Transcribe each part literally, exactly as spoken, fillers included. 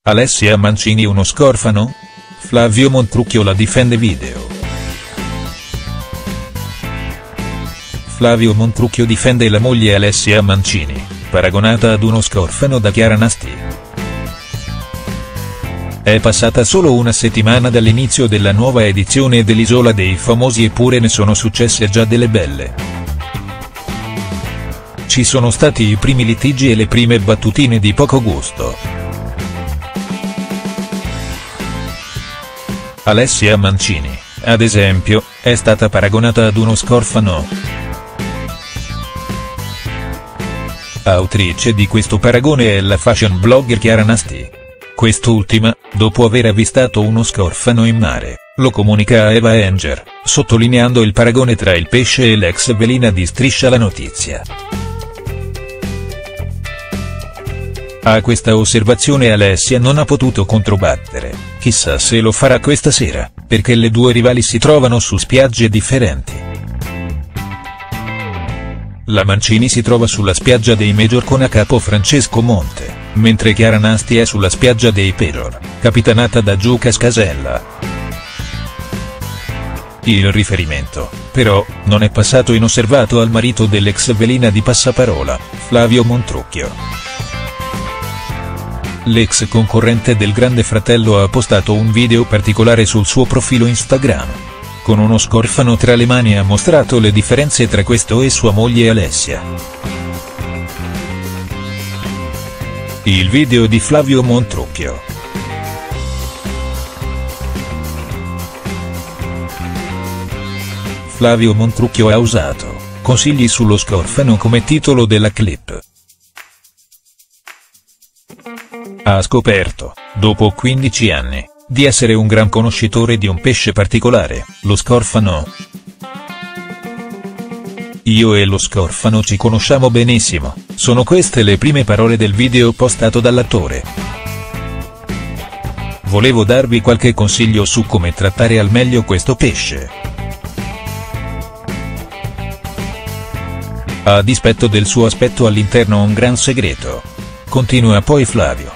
Alessia Mancini uno scorfano? Flavio Montrucchio la difende video. Flavio Montrucchio difende la moglie Alessia Mancini, paragonata ad uno scorfano da Chiara Nasti. È passata solo una settimana dall'inizio della nuova edizione dell'Isola dei Famosi eppure ne sono successe già delle belle. Ci sono stati i primi litigi e le prime battutine di poco gusto. Alessia Mancini, ad esempio, è stata paragonata ad uno scorfano. Autrice di questo paragone è la fashion blogger Chiara Nasti. Quest'ultima, dopo aver avvistato uno scorfano in mare, lo comunica a Eva Enger, sottolineando il paragone tra il pesce e l'ex velina di Striscia la Notizia. A questa osservazione Alessia non ha potuto controbattere, chissà se lo farà questa sera, perché le due rivali si trovano su spiagge differenti. La Mancini si trova sulla spiaggia dei Major con a capo Francesco Monte, mentre Chiara Nasti è sulla spiaggia dei Pejor, capitanata da Giuca Scasella. Il riferimento, però, non è passato inosservato al marito dell'ex velina di Passaparola, Flavio Montrucchio. L'ex concorrente del Grande Fratello ha postato un video particolare sul suo profilo Instagram. Con uno scorfano tra le mani ha mostrato le differenze tra questo e sua moglie Alessia. Il video di Flavio Montrucchio. Flavio Montrucchio ha usato "consigli sullo scorfano" come titolo della clip. Ha scoperto, dopo quindici anni, di essere un gran conoscitore di un pesce particolare, lo scorfano. Io e lo scorfano ci conosciamo benissimo, sono queste le prime parole del video postato dall'attore. Volevo darvi qualche consiglio su come trattare al meglio questo pesce. A dispetto del suo aspetto all'interno ho un gran segreto. Continua poi Flavio.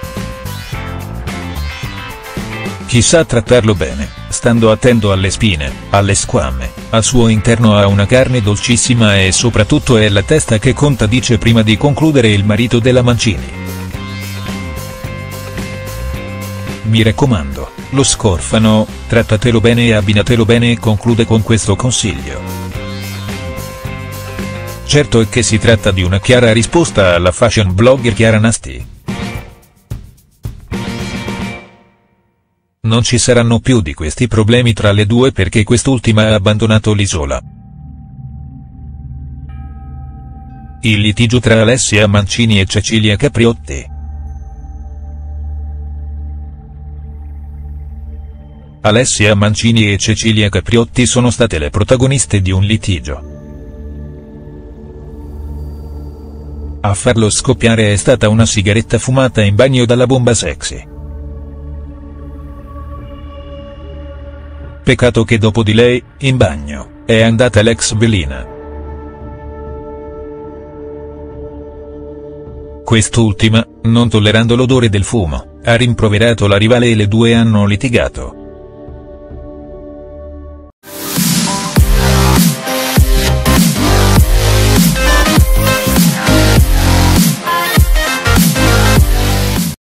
Chi sa trattarlo bene, stando attento alle spine, alle squame, al suo interno ha una carne dolcissima e soprattutto è la testa che conta, dice prima di concludere il marito della Mancini. Mi raccomando, lo scorfano, trattatelo bene e abbinatelo bene, e conclude con questo consiglio. Certo è che si tratta di una chiara risposta alla fashion blogger Chiara Nasti. Non ci saranno più di questi problemi tra le due perché quest'ultima ha abbandonato l'isola. Il litigio tra Alessia Mancini e Cecilia Capriotti. Alessia Mancini e Cecilia Capriotti sono state le protagoniste di un litigio. A farlo scoppiare è stata una sigaretta fumata in bagno dalla bomba sexy. Peccato che dopo di lei, in bagno, è andata l'ex velina. Quest'ultima, non tollerando l'odore del fumo, ha rimproverato la rivale e le due hanno litigato.